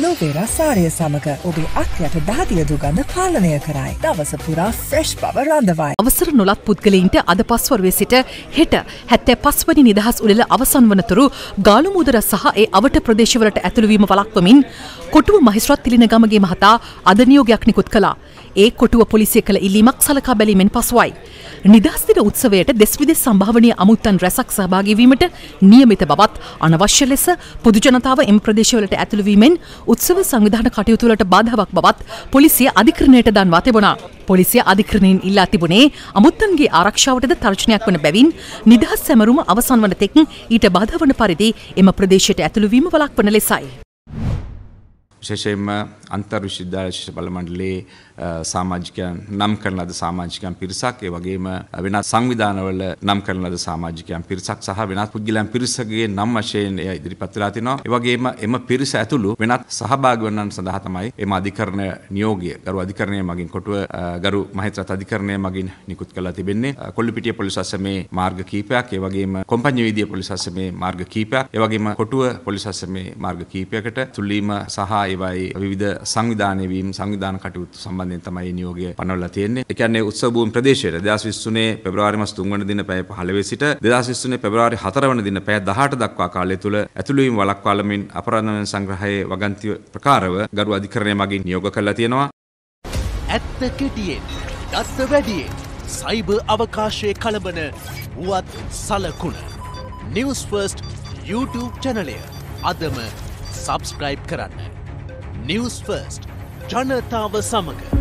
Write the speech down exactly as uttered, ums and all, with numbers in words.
ඇලෝවේරා සාරය සමග ඔබේ අත්යට දහදිය දුගඳ පාලනය කරයි. දවස පුරා ෆ්‍රෙෂ් බව රඳවයි. අවසර නොලත් පුද්ගලයින්ට අද පස්වරුවේ සිට හෙට හැත්තෑ පස් වනි නිදහස් උළෙල අවසන් වනතුරු ගාලු මුදර සහ ඒ අවට ප්‍රදේශවලට ඇතුළු වීම වළක්වමින් කොටුව මහේස්ත්‍රාත් තිලිනගමගේ මහතා අද නියෝගයක් නිකුත් කළා. ඒ කොටුව පොලිසිය කළ ඉල්ලීමක් සලකා බැලීමෙන් පසුවයි. නිදහස් දින උත්සවයට දෙස් විදෙස් සම්භාවනීය අමුත්තන් රැසක් සහභාගී වීමට නියමිත බවත් අනවශ්‍ය ලෙස පොදු ජනතාව එම ප්‍රදේශවලට ඇතුළු වීමෙන් උත්සව සංවිධාන කටයුතු වලට බාධාවක් බවත් පොලිසිය අධිකරණයට දන්වා තිබුණා. පොලිසිය අධිකරණයෙන් ඉල්ලා තිබුණේ අමුත්තන්ගේ ආරක්ෂාවටද තර්ජනයක් වන බැවින් නිදහස් සැමරුම අවසන් වන තෙක් ඊට බාධා වන පරිදි එම ප්‍රදේශයට ඇතුළු වීම වළක්වන ලෙසයි. විශේෂයෙන්ම අන්තර් විශ්වවිද්‍යාල ශිෂ්‍ය බල මණ්ඩලයේ සමාජිකයන් නම් කරන ලද සමාජිකයන් පිරිසක් ඒ වගේම වෙනත් සංවිධානවල නම් කරන ලද සමාජිකයන් පිරිසක් සහ වෙනත් පුද්ගලයන් පිරිසකගේ නම් වශයෙන් එය ඉදිරිපත් වෙලා තිනවා. ඒ වගේම එම පිරිස ඇතුළු වෙනත් සහභාගී වන්නන් සඳහා තමයි එම අධිකරණ නියෝගය ගරු අධිකරණය මගින් කොටුව ගරු මහේස්ත්‍රාත් අධිකරණය මගින් නිකුත් කරලා තිබෙන්නේ. කොල්ලුපිටිය පොලිස් අසමේ මාර්ග කීපයක්, ඒ වගේම කොම්පඤ්ඤ වීදියේ පොලිස් අසමේ මාර්ග කීපයක්, ඒ වගේම කොටුව පොලිස් අසමේ මාර්ග කීපයකට තුල්ලීම සහ ඒවයි විවිධ සංවිධානය වීම සංවිධාන කටයුතු සම්බන්ධයෙන් තමයි නියෝගය පනවලා තියෙන්නේ. ඒ කියන්නේ උත්සව භූමි ප්‍රදේශයේ දෙදාස් විසි තුනේ පෙබරවාරි මාස තුන් වෙනි දින පැය පහළොව සිට දෙදාස් විසි තුනේ පෙබරවාරි හතර වෙනි දින පැය දහඅට දක්වා කාලය තුල ඇතුළු වීම වළක්වාලමින් අපරාධ සංග්‍රහයේ වගන්ති ප්‍රකාරව ගරු අධිකරණය මගින් නියෝග කළා තියෙනවා. ඇත්ත කෙටියෙන් දත්ත වැඩියෙන් සයිබර් අවකාශයේ කලබන වුවත් සලකුණ News First YouTube channel එක අදම subscribe කරන්න. News First ජනතාව සමග